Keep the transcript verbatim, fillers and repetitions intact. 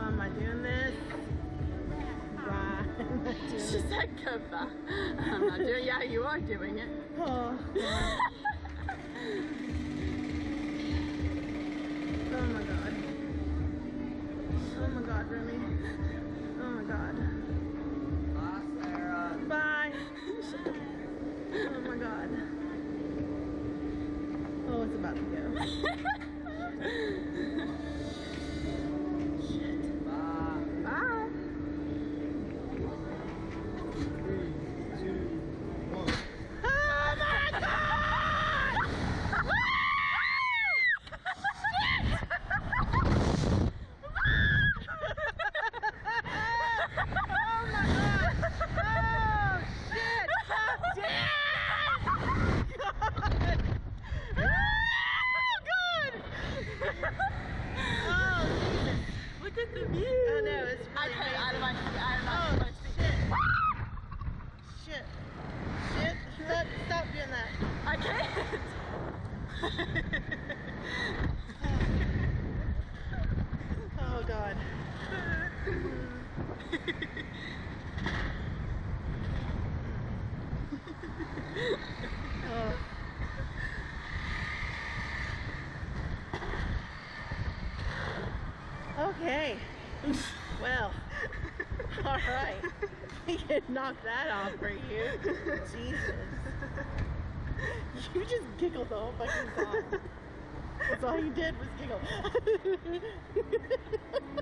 am I doing this? Bye. I'm not doing She this. said goodbye. I'm not doing. Yeah, you are doing it. Oh, God. Oh my God. Oh my God, Remy. Oh my God. Bye, Sarah. Bye. Oh my God. Oh, it's about to go. Shit. Bye. Bye. Three, two, one. Oh my God! Oh my God! Oh shit! God damn! God! Oh, God! Oh Jesus! Look at the view. Oh no, it's really I can't. amazing. Out of my seat. Out of my Oh my seat. shit! Shit! Shit! Stop! Stop doing that! I can't. Oh God! Oh. Okay. Well. All right. We could knock that off for you. Jesus. You just giggled the whole fucking time. That's all you did was giggle.